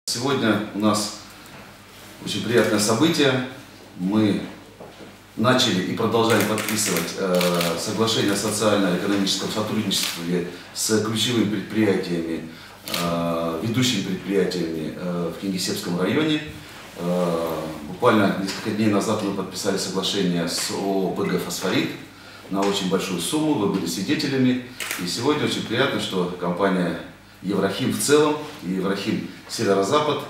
Сегодня у нас очень приятное событие. Мы начали и продолжаем подписывать соглашение о социально-экономическом сотрудничестве с ключевыми предприятиями, ведущими предприятиями в Кингисеппском районе. Буквально несколько дней назад мы подписали соглашение с ООО «ПГ Фосфорит» на очень большую сумму, вы были свидетелями. И сегодня очень приятно, что компания Еврохим в целом и Еврохим Северо-Запад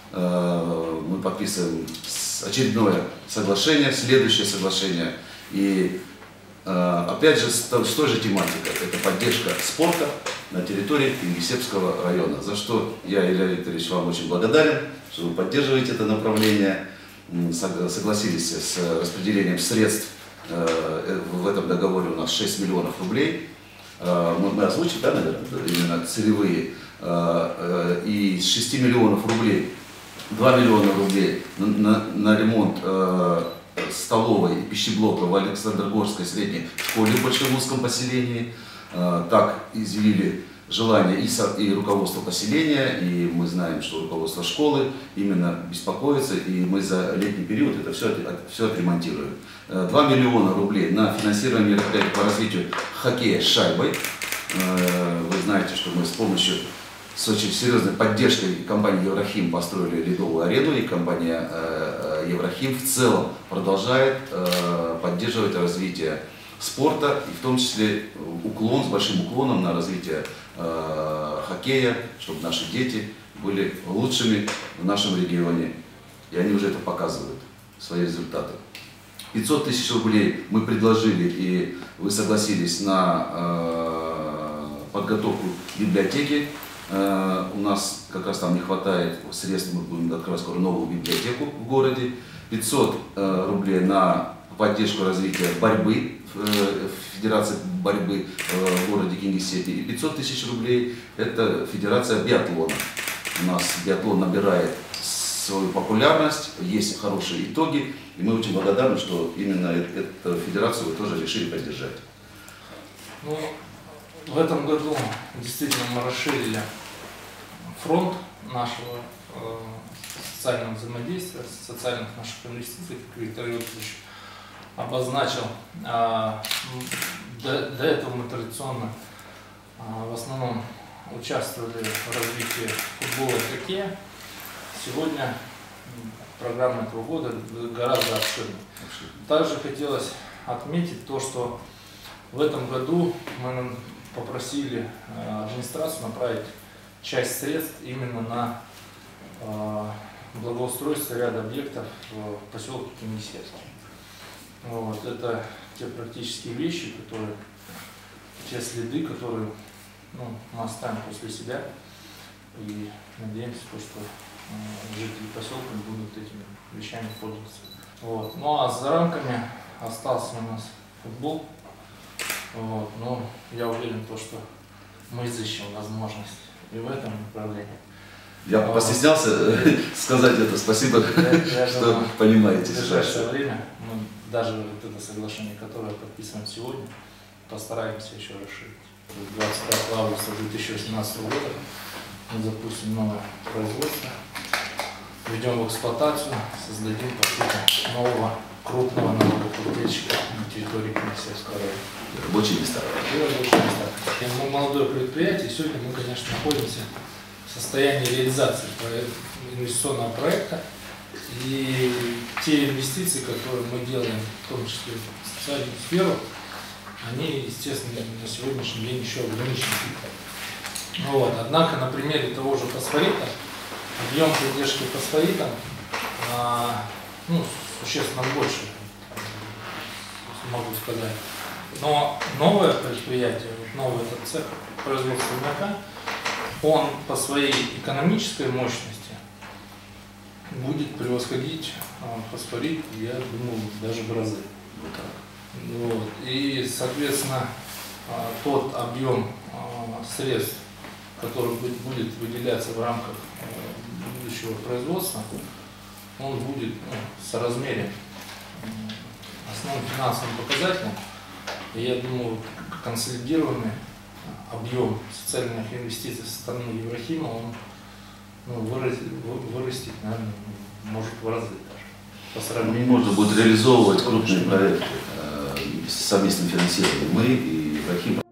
мы подписываем очередное соглашение, следующее соглашение. И опять же с той же тематикой. Это поддержка спорта на территории Кингисеппского района. За что я, Илья Викторович, вам очень благодарен, что вы поддерживаете это направление, согласились с распределением средств. В этом договоре у нас 6 миллионов рублей. Мы озвучим, да, наверное, именно целевые. И с 6 миллионов рублей 2 миллиона рублей на ремонт столовой и пищеблока в Александрогорской средней школе в Большом узком поселении. Так изъявили желание и руководство поселения, и мы знаем, что руководство школы именно беспокоится, и мы за летний период это все отремонтируем. 2 миллиона рублей на финансирование мероприятий по развитию хоккея с шайбой. Вы знаете, что мы с очень серьезной поддержкой компании Еврохим построили ледовую арену, и компания Еврохим в целом продолжает поддерживать развитие спорта, и в том числе с большим уклоном на развитие хоккея, чтобы наши дети были лучшими в нашем регионе. И они уже это показывают, свои результаты. 500 тысяч рублей мы предложили, и вы согласились на подготовку библиотеки. У нас как раз там не хватает средств, мы будем открывать скоро новую библиотеку в городе. 500 рублей на поддержку развития борьбы, Федерации борьбы в городе Кингисеппе. И 500 тысяч рублей это Федерация биатлона. У нас биатлон набирает свою популярность, есть хорошие итоги, и мы очень благодарны, что именно эту федерацию вы тоже решили поддержать. Ну, в этом году действительно мы расширили фронт нашего социального взаимодействия, социальных наших инвестиций, как Виктор Юрьевич обозначил. До этого мы традиционно в основном участвовали в развитии футбола и хоккея. Сегодня программа этого года гораздо обширнее. Также хотелось отметить то, что в этом году мы попросили администрацию направить часть средств именно на благоустройство ряда объектов в поселке Кингисеппский. Вот, это те практические вещи, те следы, которые мы оставим после себя, и надеемся, что жители поселка будут этими вещами пользоваться. Вот. Ну а за рамками остался у нас футбол. Вот. Но я уверен, что мы изыщем возможность и в этом направлении. Я постеснялся сказать это. Спасибо, что понимаете. В ближайшее время мы даже вот это соглашение, которое подписываем сегодня, постараемся еще расширить. 25 августа 2018 года мы запустим новое производство, введем в эксплуатацию, создадим по сути нового крупного налогоплательщика на территории Кингисеппского района. Рабочие места. Мы молодое предприятие, сегодня мы, конечно, находимся в состоянии реализации инвестиционного проекта. И те инвестиции, которые мы делаем, в том числе в социальную сферу, они, естественно, на сегодняшний день еще ограничены. Вот. Однако на примере того же фосфорита, объем поддержки фосфорита существенно больше, могу сказать. Но новое предприятие, новый этот цех производства молока, он по своей экономической мощности будет превосходить фосфорит, я думаю, даже в разы. Вот. И, соответственно, тот объем средств, который будет выделяться в рамках будущего производства, он будет соразмерен основным финансовым показателям. И я думаю, консолидированный объем социальных инвестиций со стороны Еврохима, он вырастить, наверное, может в разы даже. По сравнению Можно будет реализовывать крупные сегодняшним. проекты с совместным финансированием. Мы и Ибрахим